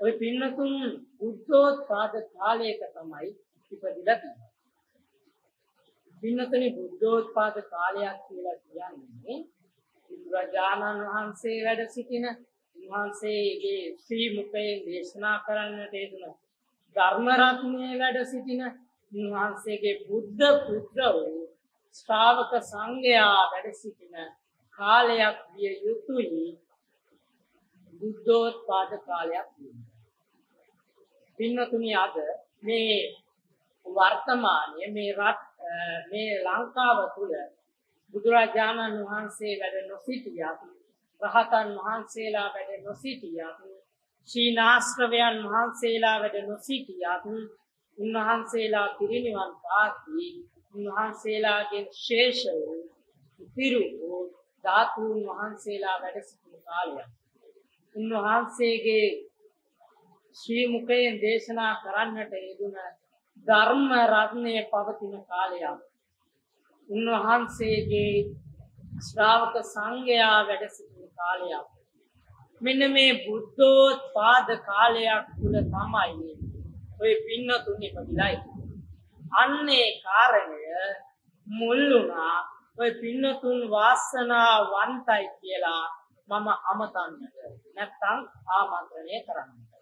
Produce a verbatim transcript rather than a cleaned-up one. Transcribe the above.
ඔය පින්නතුන් බුද්ධෝත්පාද කාලයක තමයි ඉපදිලා තියෙන්නේ. පින්නතුනි බුද්ධෝත්පාද කාලයක් කියලා කියන්නේ බුදුරජාණන් වහන්සේ වැඩ සිටින උන්වහන්සේගේ ශ්‍රී මුඛයෙන් දේශනා කරන්නට යෙදුන ධර්ම රත්නයේ වැඩ සිටින උන්වහන්සේගේ බුද්ධ පුත්‍ර වූ ශ්‍රාවක සංඝයා වැඩ සිටින කාලයක් විය යුතුයි බුද්ධෝත්පාද කාලයක් කියන්නේ. පින්නතුනි අද මේ වර්තමානයේ මේ රට මේ ලංකාව තුල බුදුරජාණන් වහන්සේ වැඩ නොසිටියත් රහතන් වහන්සේලා වැඩ නොසිටියත් ශීනාශ්‍රවයන් වහන්සේලා වැඩ නොසිටියත් උන්වහන්සේලා පිරිනිවන් පාති උන්වහන්සේලාගේ ශේෂ වූ ඉතිරි වූ ධාතුන් වහන්සේලා වැඩ සිටින කාලයක්. උන්වහන්සේගේ ශ්‍රී මුඛයෙන් දේශනා කරන්නට යෙදුන ධර්ම රත්නයේ පවතින කාලයක්. උන්වහන්සේගේ ශ්‍රාවක සංඝයා වැඩ සිටින කාලයක්. මෙන්න මේ බුද්ධෝත්පාද කාලයක් තුල තමයි ඔය පින්නතුන් ඉපදිලායි. අන්නේ කාරණය මුල් වුණා ඔය පින්නතුන් වාසනාවන්තයි කියලා මම අමතන්නට නැත්නම් ආමන්ත්‍රණය කරන්න.